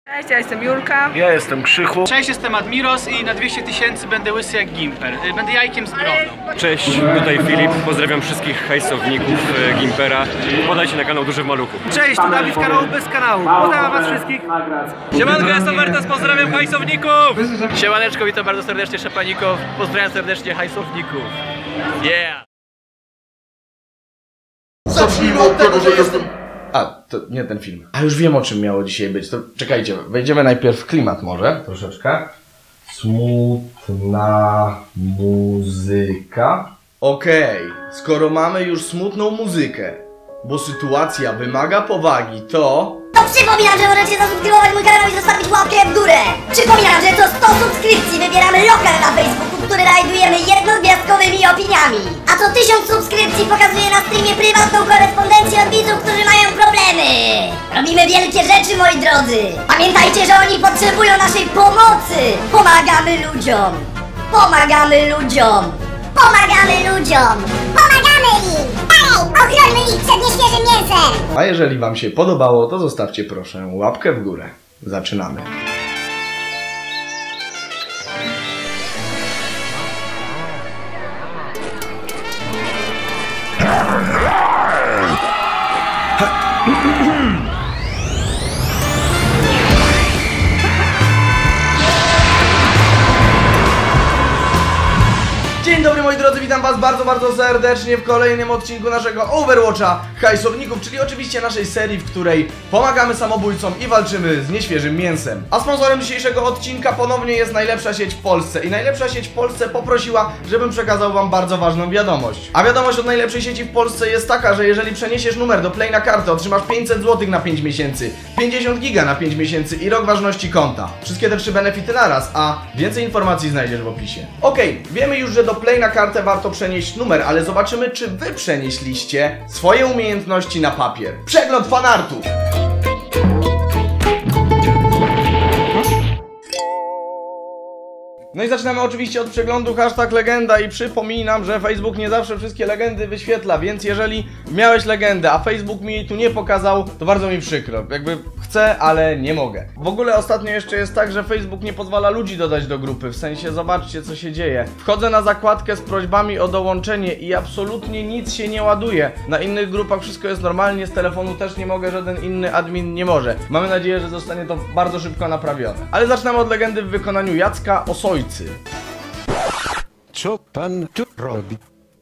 Cześć, ja jestem Julka. Ja jestem Krzychu. Cześć, jestem Admiros i na 200 000 będę łysy jak Gimper. Będę jajkiem z brodą. Cześć, tutaj Filip. Pozdrawiam wszystkich hajsowników Gimpera. Podajcie na kanał Duży w Maluchu. Cześć, tu Dawid z kanału Bez Kanału. Pozdrawiam was wszystkich. Siemanko, jestem Wertes, pozdrawiam hajsowników! Siemaneczko, witam bardzo serdecznie Szepaników. Pozdrawiam serdecznie hajsowników. Yeah! Zacznijmy od tego, że jestem... A, to nie ten film. A już wiem, o czym miało dzisiaj być. To czekajcie, wejdziemy najpierw w klimat może, troszeczkę. Smutna muzyka. Okej, skoro mamy już smutną muzykę, bo sytuacja wymaga powagi, to przypominam, że możecie zasubskrybować mój kanał i zostawić łapkę w górę. Przypominam, że co 100 subskrypcji wybieramy lokal na Facebooku, który rajdujemy jednogwiazdkowymi opiniami. A co 1000 subskrypcji pokazuje na streamie prywatną korespondencję od widzów, którzy mają problemy. Robimy wielkie rzeczy, moi drodzy. Pamiętajcie, że oni potrzebują naszej pomocy. Pomagamy ludziom. Pomagamy ludziom. Pomagamy ludziom. Pomagamy im. Dalej, ochrońmy ich przed nieświeżym mięsem. a jeżeli wam się podobało, to zostawcie proszę łapkę w górę. Zaczynamy. Dzień dobry moi drodzy, witam was bardzo serdecznie w kolejnym odcinku naszego Overwatcha Hajsowników, czyli oczywiście naszej serii, w której pomagamy samobójcom i walczymy z nieświeżym mięsem. A sponsorem dzisiejszego odcinka ponownie jest najlepsza sieć w Polsce i najlepsza sieć w Polsce poprosiła, żebym przekazał wam bardzo ważną wiadomość. A wiadomość od najlepszej sieci w Polsce jest taka, że jeżeli przeniesiesz numer do Play na kartę, otrzymasz 500 zł na 5 miesięcy, 50 giga na 5 miesięcy i rok ważności konta. Wszystkie te 3 benefity naraz, a więcej informacji znajdziesz w opisie. Okej, wiemy już, że do Play na kartę warto przenieść numer, ale zobaczymy, czy wy przenieśliście swoje umiejętności na papier. Przegląd fanartów! No i zaczynamy oczywiście od przeglądu #legenda i przypominam, że Facebook nie zawsze wszystkie legendy wyświetla, więc jeżeli miałeś legendę, a Facebook mi jej tu nie pokazał, to bardzo mi przykro. Jakby chcę, ale nie mogę. W ogóle ostatnio jeszcze jest tak, że Facebook nie pozwala ludzi dodać do grupy, w sensie zobaczcie co się dzieje. Wchodzę na zakładkę z prośbami o dołączenie i absolutnie nic się nie ładuje. Na innych grupach wszystko jest normalnie, z telefonu też nie mogę, żaden inny admin nie może. Mamy nadzieję, że zostanie to bardzo szybko naprawione. Ale zaczynamy od legendy w wykonaniu Jacka Osojcy. Co pan tu robi?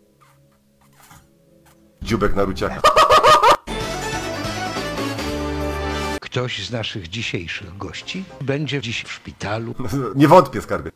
Dziubek na ruciaka. Ktoś z naszych dzisiejszych gości będzie dziś w szpitalu. Nie wątpię, skarbie.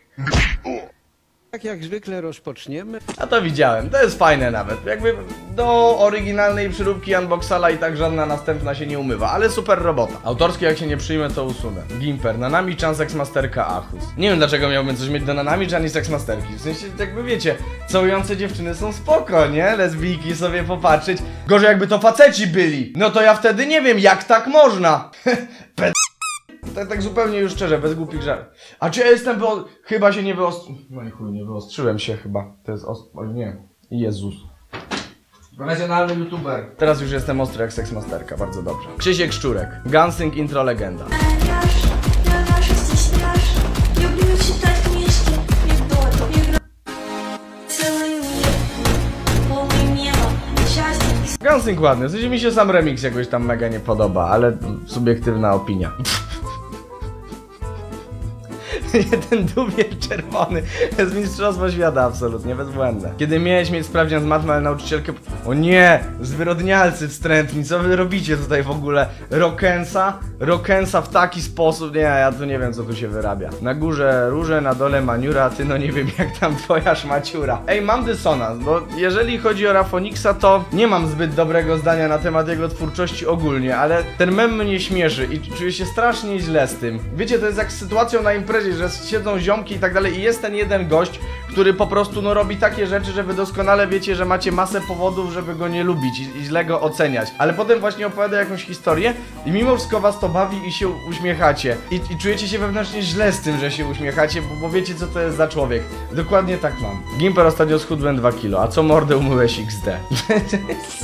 Tak jak zwykle rozpoczniemy. A to widziałem, to jest fajne nawet. Jakby do oryginalnej przyróbki Unboxala i tak żadna następna się nie umywa, ale super robota. Autorskie jak się nie przyjmę, to usunę. Gimper, Nanami Chan Sexmasterka Achus. Nie wiem dlaczego miałbym coś mieć do Nanami Chan i Sexmasterki. W sensie jakby wiecie, całujące dziewczyny są spoko, nie? Lesbijki sobie popatrzeć. Gorzej jakby to faceci byli. No to ja wtedy nie wiem jak tak można. Tak zupełnie już szczerze, bez głupich żartów. A czy ja jestem chyba się nie wyostrzyłem. No i chuj, nie wyostrzyłem się chyba. To jest o nie. Jezus. Profesjonalny youtuber. Teraz już jestem ostry jak Sexmasterka, bardzo dobrze. Krzysiek Szczurek. Gunsing intro legenda. Gunsing ładny, w sensie mi się sam remix jakoś tam mega nie podoba, ale subiektywna opinia. Ten dubiel czerwony jest mistrzostwo świata absolutnie, bezbłędne. Kiedy miałeś mieć sprawdzian z matmy, ale nauczycielkę... O nie! Zwyrodnialcy wstrętni, co wy robicie tutaj w ogóle? Rockensa w taki sposób... Nie, ja tu nie wiem co tu się wyrabia. Na górze róże, na dole maniura, ty no nie wiem jak tam twoja szmaciura. Ej, mam dysonans, bo jeżeli chodzi o Rafoniksa, to nie mam zbyt dobrego zdania na temat jego twórczości ogólnie, ale ten mem mnie śmieszy i czuję się strasznie źle z tym. Wiecie, to jest jak z sytuacją na imprezie, że siedzą ziomki i tak dalej i jest ten jeden gość, który po prostu no robi takie rzeczy, że wy doskonale wiecie, że macie masę powodów, żeby go nie lubić i źle go oceniać. Ale potem właśnie opowiada jakąś historię i mimo wszystko was to bawi i się uśmiechacie. I czujecie się wewnętrznie źle z tym, że się uśmiechacie, bo wiecie co to jest za człowiek. Dokładnie tak mam. Gimper ostatnio schudłem 2 kilo, a co mordę umyłeś XD?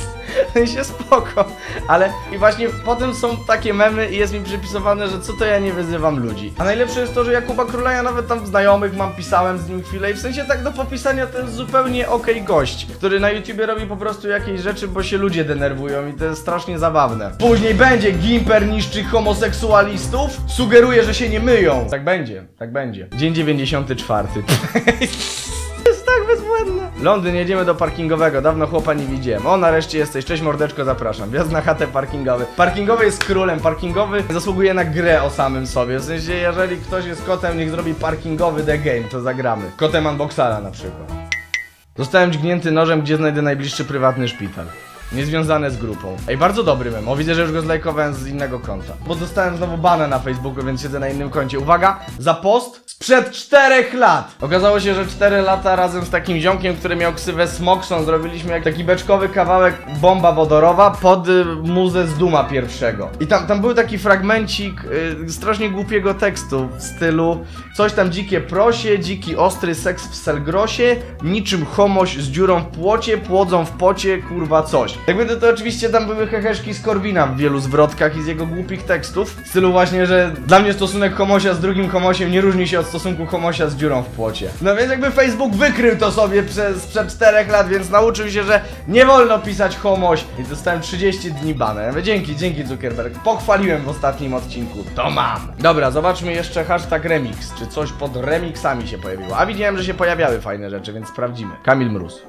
W sensie spoko, ale i właśnie potem są takie memy i jest mi przypisywane, że co to ja nie wyzywam ludzi. A najlepsze jest to, że Jakuba Króla ja nawet tam znajomych mam, pisałem z nim chwilę i w sensie tak do popisania to jest zupełnie okej gość, który na YouTubie robi po prostu jakieś rzeczy, bo się ludzie denerwują i to jest strasznie zabawne. Później będzie Gimper niszczy homoseksualistów, sugeruje, że się nie myją. Tak będzie, tak będzie. Dzień 94. Jest tak bezbłędne. Londyn, jedziemy do parkingowego. Dawno chłopa nie widziałem. O, nareszcie jesteś. Cześć mordeczko, zapraszam. Wjazd na chatę parkingowy. Parkingowy jest królem. Parkingowy zasługuje na grę o samym sobie. W sensie, jeżeli ktoś jest kotem, niech zrobi parkingowy The Game, to zagramy. Kotem Unboxara na przykład. Zostałem dźgnięty nożem, gdzie znajdę najbliższy prywatny szpital. Niezwiązane z grupą. Ej, bardzo dobry mem. O, widzę, że już go zlajkowałem z innego konta. Bo dostałem znowu banę na Facebooku, więc siedzę na innym koncie. Uwaga, za post sprzed 4 lat. Okazało się, że 4 lata razem z takim ziomkiem, który miał ksywę Smokson, zrobiliśmy jak taki beczkowy kawałek bomba wodorowa pod muzę z Duma pierwszego. I tam był taki fragmencik strasznie głupiego tekstu w stylu coś tam dzikie prosie, dziki ostry seks w Selgrosie, niczym homoś z dziurą w płocie, płodzą w pocie, kurwa coś. Jakby to oczywiście tam były heheszki z Korwina w wielu zwrotkach i z jego głupich tekstów. W stylu właśnie, że dla mnie stosunek homosia z drugim homosiem nie różni się od stosunku homosia z dziurą w płocie. No więc jakby Facebook wykrył to sobie sprzed 4 lat, więc nauczył się, że nie wolno pisać homoś. I dostałem 30 dni bana. Ja mówię, dzięki Zuckerberg. Pochwaliłem w ostatnim odcinku. To mam. Dobra, zobaczmy jeszcze hashtag remix. Czy coś pod remixami się pojawiło. A widziałem, że się pojawiały fajne rzeczy, więc sprawdzimy. Kamil Mróz.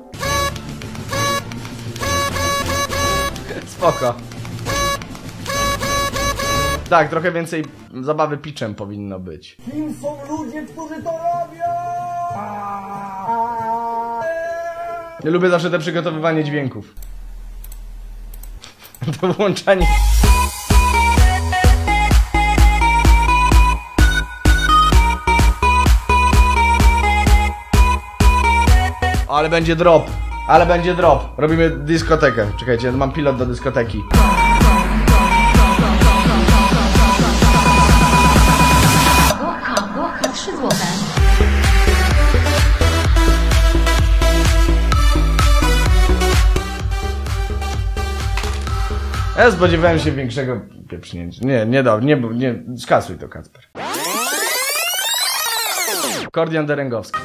Spoko. Tak, trochę więcej zabawy pitchem powinno być. Kim są ludzie, którzy to robią? Ja lubię zawsze te przygotowywanie dźwięków. To włączanie. Ale będzie drop. Ale będzie drop. Robimy dyskotekę. Czekajcie, mam pilot do dyskoteki. Gocha, 3 złote. Ja spodziewałem się większego pieprznięcia. Nie, skasuj to, Kacper. Kordian Derengowski.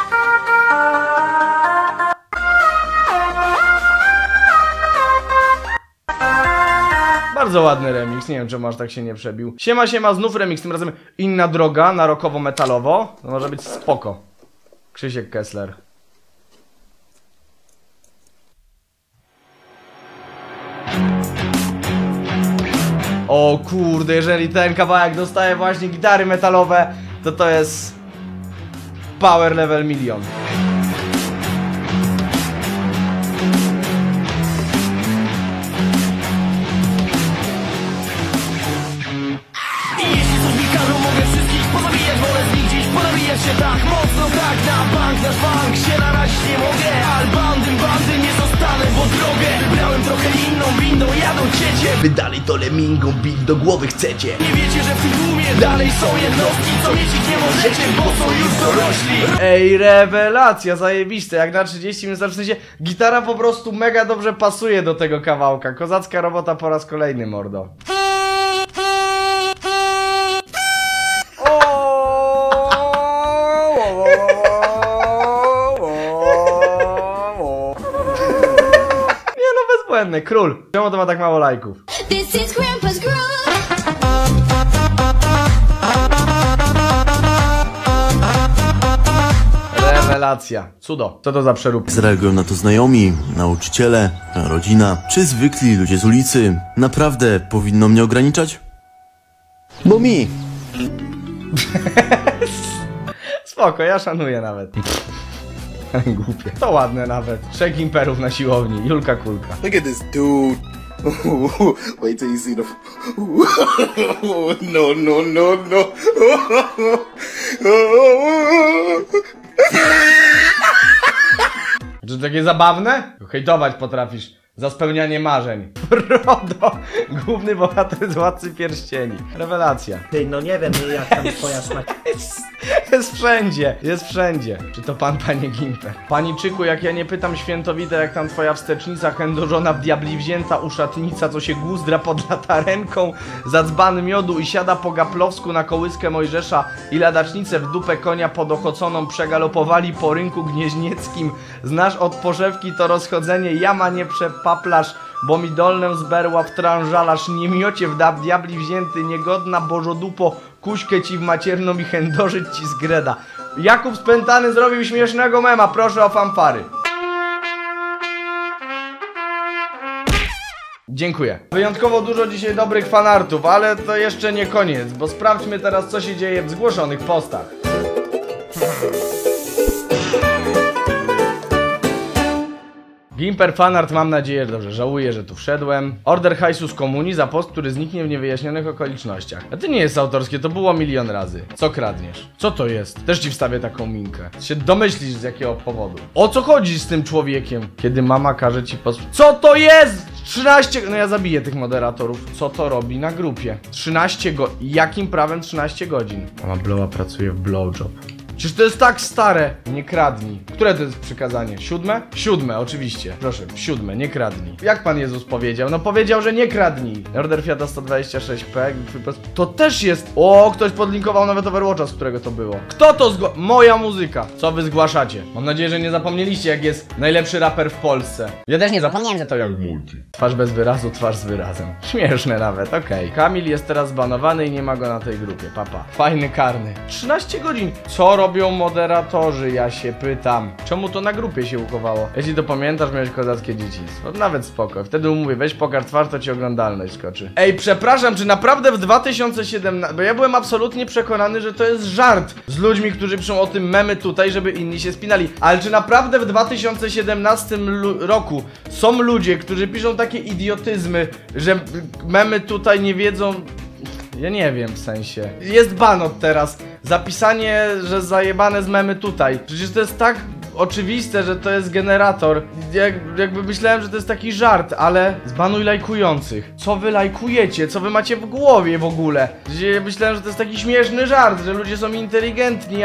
Bardzo ładny remix, nie wiem czemu aż tak się nie przebił. Siema, znów remix, tym razem inna droga na rockowo-metalowo. To może być spoko. Krzysiek Kessler. O kurde, jeżeli ten kawałek dostaje właśnie gitary metalowe, to jest power level 1 000 000. Się tak mocno, tak na bank, nasz bank się narazić nie mogę. Ale bandy nie zostanę, bo drogę wybrałem trochę inną windą, jadą ciecie. Wy dalej to lemingą bić do głowy chcecie. Nie wiecie, że w tym tłumie dalej są jednostki, co mieć ich nie możecie, bo są już dorośli. Ej, rewelacja, zajebiste, jak na 30 minut, w sensie gitara po prostu mega dobrze pasuje do tego kawałka. Kozacka robota po raz kolejny, mordo. Król. Czemu to ma tak mało lajków? Rewelacja. Cudo. Co to za przeróbka? Zareagują na to znajomi, nauczyciele, rodzina, czy zwykli ludzie z ulicy. Naprawdę powinno mnie ograniczać? Bo mi. Spoko, ja szanuję nawet. Głupie. To ładne nawet. 3 imperów na siłowni. Julka Kulka. Look at this dude. Wait till you see the... No. Czy to takie zabawne? Hejtować potrafisz. za spełnianie marzeń. Frodo, główny bohater z Władcy Pierścieni. Rewelacja. Ty, no nie wiem jak tam twoja szmata. Jest wszędzie, jest wszędzie. Czy to pan, panie Gimper? Paniczyku, jak ja nie pytam świętowite, jak tam twoja wstecznica chędożona w diabli wzięta uszatnica, co się guzdra pod latarenką, za dzban miodu i siada po gaplowsku na kołyskę Mojżesza i ladacznicę w dupę konia podochoconą przegalopowali po rynku gnieźnieckim. Znasz od porzewki to rozchodzenie, jama nie przepaplasz, bo mi dolnę z berła wtrążalasz, nie miocie w diabli wzięty, niegodna bożodupo, kuśkę ci w macierną i chędożyć ci z greda. Jakub Spętany zrobił śmiesznego mema, proszę o fanfary. Dziękuję. Wyjątkowo dużo dzisiaj dobrych fanartów, ale to jeszcze nie koniec, bo sprawdźmy teraz, co się dzieje w zgłoszonych postach. Gimper fanart, mam nadzieję, że dobrze, żałuję, że tu wszedłem. Order hajsu z komunii za post, który zniknie w niewyjaśnionych okolicznościach. A ty nie jest autorskie, to było milion razy. Co kradniesz? Co to jest? Też ci wstawię taką minkę. Się domyślisz z jakiego powodu. O co chodzi z tym człowiekiem? Kiedy mama każe ci Co to jest? 13... No ja zabiję tych moderatorów. Co to robi na grupie? 13 godzin. Jakim prawem 13 godzin? Mama Blowa pracuje w blowjob. Przecież to jest tak stare. Nie kradnij. Które to jest przykazanie? 7? 7, oczywiście. Proszę, 7, nie kradnij. Jak Pan Jezus powiedział? No powiedział, że nie kradnij. Order Fiata 126P. To też jest... O, ktoś podlinkował nawet Overwatcha, z którego to było. Kto to Moja muzyka. Co wy zgłaszacie? Mam nadzieję, że nie zapomnieliście, jak jest najlepszy raper w Polsce. Ja też nie zapomniałem, że to jak multi. Twarz bez wyrazu, twarz z wyrazem. Śmieszne nawet, okej. Kamil jest teraz zbanowany i nie ma go na tej grupie. Papa. Fajny karny. 13 godzin. Co robią moderatorzy, ja się pytam. Czemu to na grupie się uchowało? Jeśli to pamiętasz, miałeś kozackie dzieciństwo. Nawet spoko. Wtedy mówię, weź pokaż twarz, to ci oglądalność skoczy. Ej, przepraszam, czy naprawdę w 2017... Bo ja byłem absolutnie przekonany, że to jest żart z ludźmi, którzy piszą o tym memy tutaj, żeby inni się spinali. Ale czy naprawdę w 2017 roku są ludzie, którzy piszą takie idiotyzmy, że memy tutaj nie wiedzą... Ja nie wiem, w sensie. Jest ban od teraz. Zapisanie, że zajebane z memy tutaj. Przecież to jest tak oczywiste, że to jest generator. Jakby myślałem, że to jest taki żart, ale zbanuj lajkujących. Co wy lajkujecie? Co wy macie w głowie w ogóle? Ja myślałem, że to jest taki śmieszny żart, że ludzie są inteligentni,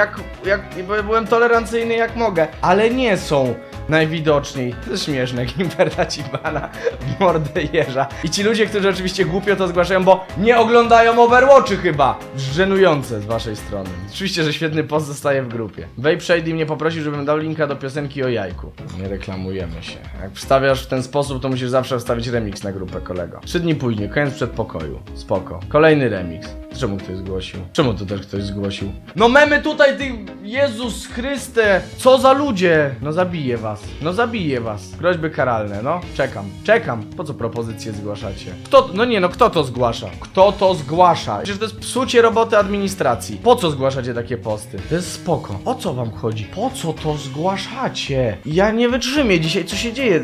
byłem tolerancyjny jak mogę. Ale nie są. Najwidoczniej. To jest śmieszne, Gimper da ci bana w mordę jeża. I ci ludzie, którzy oczywiście głupio to zgłaszają, bo nie oglądają Overwatchy chyba. Żenujące z waszej strony. Oczywiście, że świetny post zostaje w grupie. Vape Shady mnie poprosił, żebym dał linka do piosenki o jajku. Nie reklamujemy się. Jak wstawiasz w ten sposób, to musisz zawsze wstawić remix na grupę, kolego. 3 dni później, koniec przedpokoju. Spoko. Kolejny remix. Czemu ktoś zgłosił? Czemu to też ktoś zgłosił? No memy tutaj, ty... Jezus Chryste! Co za ludzie! No zabiję was. No zabiję was. Groźby karalne, no. Czekam. Po co propozycje zgłaszacie? Kto to zgłasza? Kto to zgłasza? Przecież to jest psucie roboty administracji. Po co zgłaszacie takie posty? To jest spoko. O co wam chodzi? Po co to zgłaszacie? Ja nie wytrzymię dzisiaj. Co się dzieje?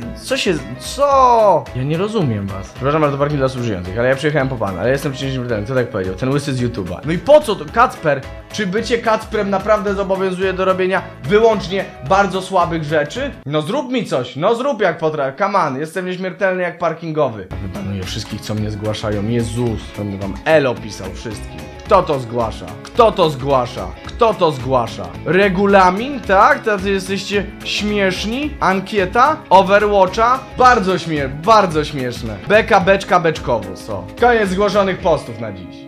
Co? Ja nie rozumiem was. Przepraszam bardzo, parking dla osób żyjących, ale ja przyjechałem po pana. Ale jestem przecież nieśmiertelny. Kto tak powiedział? Ten łysy z YouTube'a. No i po co to? Kacper, czy bycie Kacprem naprawdę zobowiązuje do robienia wyłącznie bardzo słabych rzeczy? No zrób mi coś. No zrób jak potrafisz. Come on. Jestem nieśmiertelny jak parkingowy. Wybanuję wszystkich, co mnie zgłaszają. Jezus. Będę wam Elo pisał wszystkim. Kto to zgłasza? Kto to zgłasza? Kto to zgłasza? Regulamin? Tak? Tacy jesteście śmieszni? Ankieta? Overwatcha? Bardzo śmieszne. Beka, beczka, beczkowóz. O. Koniec zgłoszonych postów na dziś.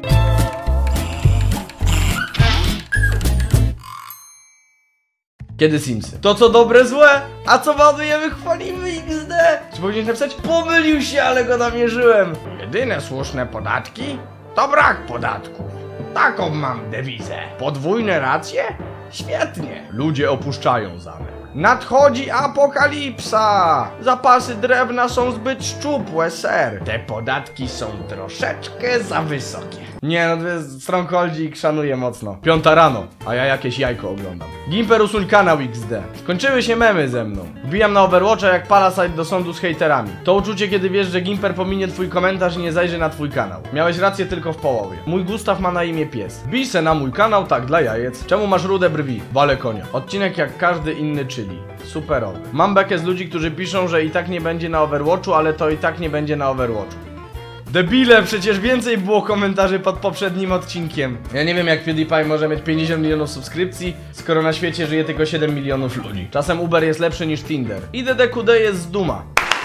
Kiedy Simsy? To co dobre, złe, a co banujemy, chwalimy XD. Czy powinieneś napisać? Pomylił się, ale go namierzyłem. Jedyne słuszne podatki to brak podatków. Taką mam dewizę. Podwójne racje? Świetnie. Ludzie opuszczają zamek. Nadchodzi apokalipsa! Zapasy drewna są zbyt szczupłe, ser. Te podatki są troszeczkę za wysokie. Nie, no to jest strongholdzik, szanuję mocno. 5 rano, a ja jakieś jajko oglądam. Gimper, usuń kanał XD. Skończyły się memy ze mną. Wbijam na Overwatcha jak Parasite do sądu z hejterami. To uczucie, kiedy wiesz, że Gimper pominie twój komentarz i nie zajrzy na twój kanał. Miałeś rację tylko w połowie. Mój Gustaw ma na imię pies. Bij se na mój kanał, tak, dla jajec. Czemu masz rude brwi? Wale konia. Odcinek jak każdy inny, czyli superowy. Mam bekę z ludzi, którzy piszą, że i tak nie będzie na Overwatchu, ale to i tak nie będzie na Overwatchu. Debile, przecież więcej było komentarzy pod poprzednim odcinkiem. Ja nie wiem, jak PewDiePie może mieć 50 milionów subskrypcji, skoro na świecie żyje tylko 7 milionów ludzi. Czasem Uber jest lepszy niż Tinder. I DDQD jest z duma.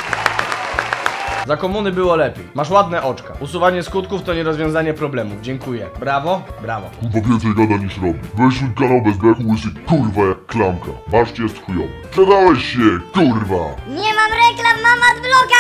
Za komuny było lepiej. Masz ładne oczka. Usuwanie skutków to nie rozwiązanie problemów. Dziękuję. Brawo, brawo. Kurwa więcej gada niż robi. Weź swój kanał bez beku, łysy kurwa jak klamka. Masz jest chujowy. Sprzedałeś się, kurwa. Nie mam reklam, mam adblocka,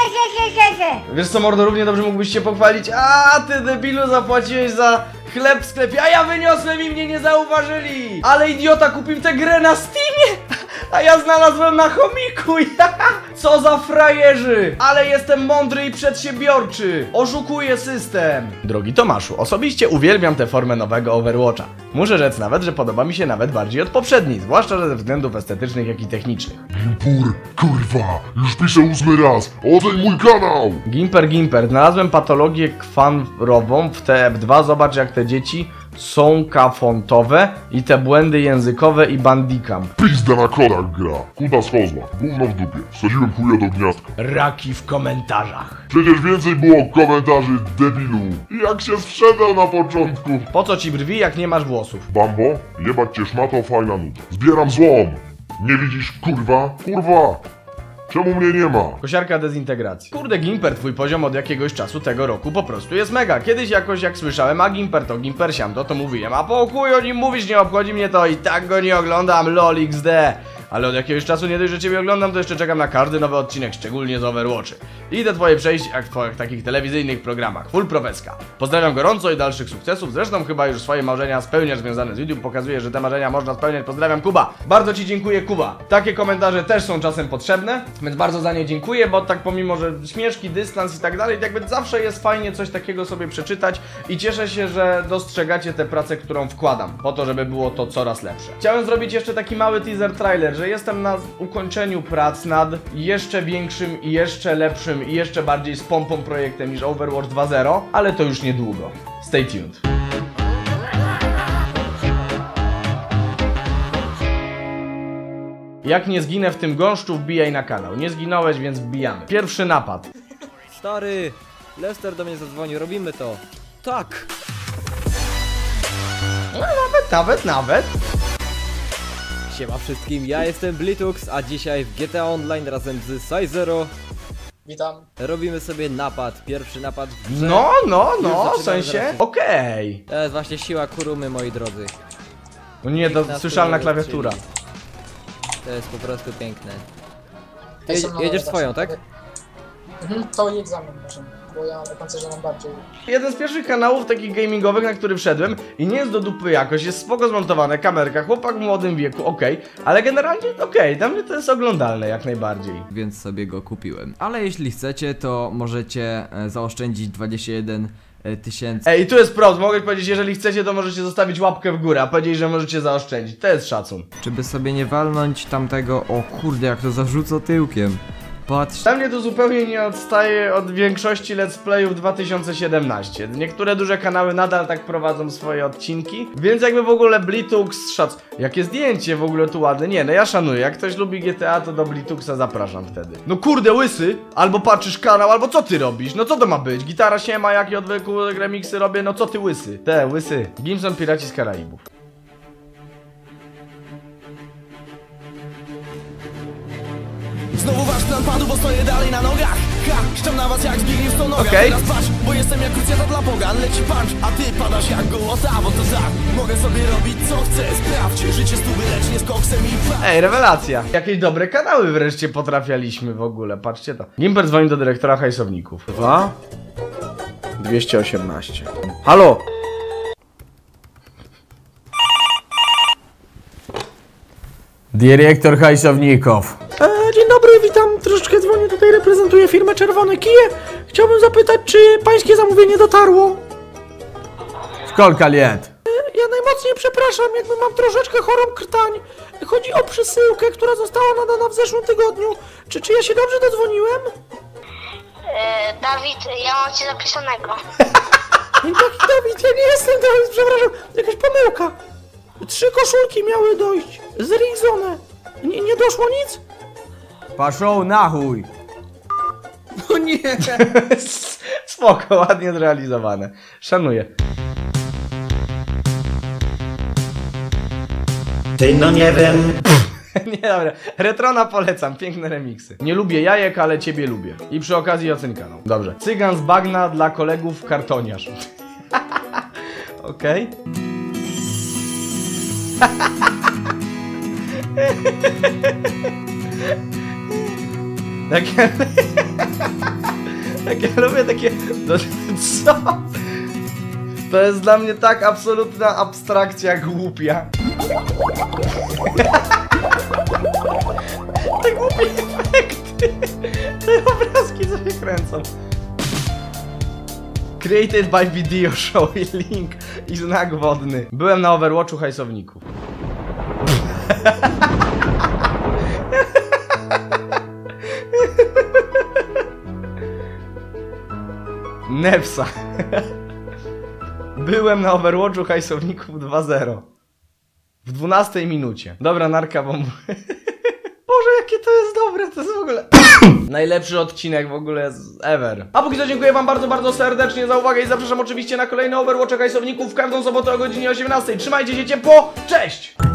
he. Wiesz co, mordo, równie dobrze mógłbyś się pochwalić. A ty debilu, zapłaciłeś za chleb w sklepie, a ja wyniosłem i mnie nie zauważyli. Ale idiota, kupił tę grę na Steamie, a ja znalazłem na chomiku. Co za frajerzy. Ale jestem mądry i przedsiębiorczy. Oszukuję system. Drogi Tomaszu, osobiście uwielbiam tę formę nowego Overwatcha. Muszę rzec nawet, że podoba mi się nawet bardziej od poprzedniej, zwłaszcza że ze względów estetycznych, jak i technicznych. Gimpur, kurwa, już piszę 8 raz. Odejdź mój kanał. Gimper, znalazłem patologię kwanrową w TF2, zobacz jak te dzieci są kafontowe i te błędy językowe i bandikam. Pizda na kodach gra. Kuta schozła, gówno w dupie. Wsadziłem chuja do gniazdka. Raki w komentarzach. Przecież więcej było komentarzy, debilu. Jak się sprzedał na początku. Po co ci brwi, jak nie masz włosów? Bambo, jebać cię szmato, fajna nuda. Zbieram złom. Nie widzisz, kurwa? Kurwa. Czemu mnie nie ma? Kosiarka dezintegracji. Kurde, Gimper, twój poziom od jakiegoś czasu tego roku po prostu jest mega. Kiedyś jakoś jak słyszałem, a Gimper to Gimper siam, to mówiłem, a po chuj o nim mówisz, nie obchodzi mnie to i tak go nie oglądam, lol XD. Ale od jakiegoś czasu nie dość, że ciebie oglądam, to jeszcze czekam na każdy nowy odcinek, szczególnie z Overwatchy. I te twoje przejście jak w takich telewizyjnych programach. Full profeska. Pozdrawiam gorąco i dalszych sukcesów. Zresztą chyba już swoje marzenia spełniasz związane z YouTube. Pokazuje, że te marzenia można spełniać. Pozdrawiam, Kuba. Bardzo ci dziękuję, Kuba. Takie komentarze też są czasem potrzebne, więc bardzo za nie dziękuję, bo tak pomimo, że śmieszki, dystans i tak dalej, jakby zawsze jest fajnie coś takiego sobie przeczytać i cieszę się, że dostrzegacie tę pracę, którą wkładam, po to, żeby było to coraz lepsze. Chciałem zrobić jeszcze taki mały teaser trailer, że jestem na ukończeniu prac nad jeszcze większym i jeszcze lepszym i jeszcze bardziej z pompą projektem niż Overwatch 2.0, ale to już niedługo. Stay tuned. Jak nie zginę w tym gąszczu, wbijaj na kanał. Nie zginąłeś, więc wbijamy. Pierwszy napad. Stary, Lester do mnie zadzwonił, robimy to. Tak. No nawet. Siema wszystkim, ja jestem Blitux, a dzisiaj w GTA Online razem z Sizero Witam. robimy sobie napad, pierwszy napad w grze. No, w sensie? Okej. To jest właśnie siła Kurumy, moi drodzy. No nie, to słyszalna klawiatura. To jest po prostu piękne. Jestem na Jedziesz dole, swoją, tak? To i egzamin możemy, bo ja na pancerze mam bardziej. Jeden z pierwszych kanałów takich gamingowych, na który wszedłem i nie jest do dupy jakoś, jest spoko zmontowane, kamerka, chłopak w młodym wieku, okej, ale generalnie okej, dla mnie to jest oglądalne jak najbardziej. Więc sobie go kupiłem. Ale jeśli chcecie, to możecie zaoszczędzić 21 tysięcy. Ej, tu jest prost, mogę powiedzieć, jeżeli chcecie, to możecie zostawić łapkę w górę, a powiedzieć, że możecie zaoszczędzić, to jest szacun. Żeby sobie nie walnąć tamtego, o kurde, jak to zarzuca tyłkiem. Patrz. Dla mnie to zupełnie nie odstaje od większości let's playów 2017. Niektóre duże kanały nadal tak prowadzą swoje odcinki, więc jakby w ogóle Blitux jakie zdjęcie w ogóle tu ładne. Nie, no ja szanuję, jak ktoś lubi GTA, to do Blituxa zapraszam wtedy. No kurde, łysy, albo patrzysz kanał, albo co ty robisz? No co to ma być? Gitara się ma, jakie odwyku remiksy robię, no co ty łysy? Te łysy. Gimson Piraci z Karaibów. Znowu wasz plan padł, bo stoję dalej na nogach. Szczam na was jak Zbigniew w nogach. Teraz patrz, bo jestem jak krucjata dla pogan. Leci punch, a ty padasz jak gołota. Bo to tak, mogę sobie robić co chcę. Sprawdź, życie stówy, lecz nie z koksem i pa. Ej, rewelacja. Jakieś dobre kanały wreszcie potrafialiśmy w ogóle, patrzcie to. Gimper dzwoni do dyrektora hajsowników. 218. Halo! Dyrektor hajsowników. Dzień dobry, witam, troszeczkę dzwonię, tutaj reprezentuję firmę Czerwone Kije. Chciałbym zapytać, czy pańskie zamówienie dotarło? Skol kalient. Ja najmocniej przepraszam, jakby mam troszeczkę chorą krtań. Chodzi o przesyłkę, która została nadana w zeszłym tygodniu. Czy ja się dobrze dodzwoniłem? Dawid, ja mam cię zapisanego. Jaki Dawid? Ja nie jestem Dawid, przepraszam. Jakaś pomyłka. 3 koszulki miały dojść. Z Rigzone. Nie doszło nic? Paszą na chuj. No nie. Spoko, ładnie zrealizowane. Szanuję. Ty no nie wiem. Nie, dobra. Retrona polecam, piękne remiksy. Nie lubię jajek, ale ciebie lubię. I przy okazji ocynka, no. Dobrze. Cygan z bagna dla kolegów kartoniarz. Okej. Takie... Tak, ja lubię takie... No, co? To jest dla mnie tak absolutna abstrakcja głupia. Te głupie efekty. Te obrazki co się kręcą. Created by Video Show i link i znak wodny. Byłem na Overwatchu hajsowników. Nepsa. Byłem na Overwatchu hajsowników 2-0. W 12 minucie. Dobra, narka, bo... Boże, jakie to jest dobre, to jest w ogóle... Najlepszy odcinek w ogóle z ever. A póki co dziękuję wam bardzo, bardzo serdecznie za uwagę i zapraszam oczywiście na kolejne Overwatche hajsowników w każdą sobotę o godzinie 18. Trzymajcie się ciepło, cześć!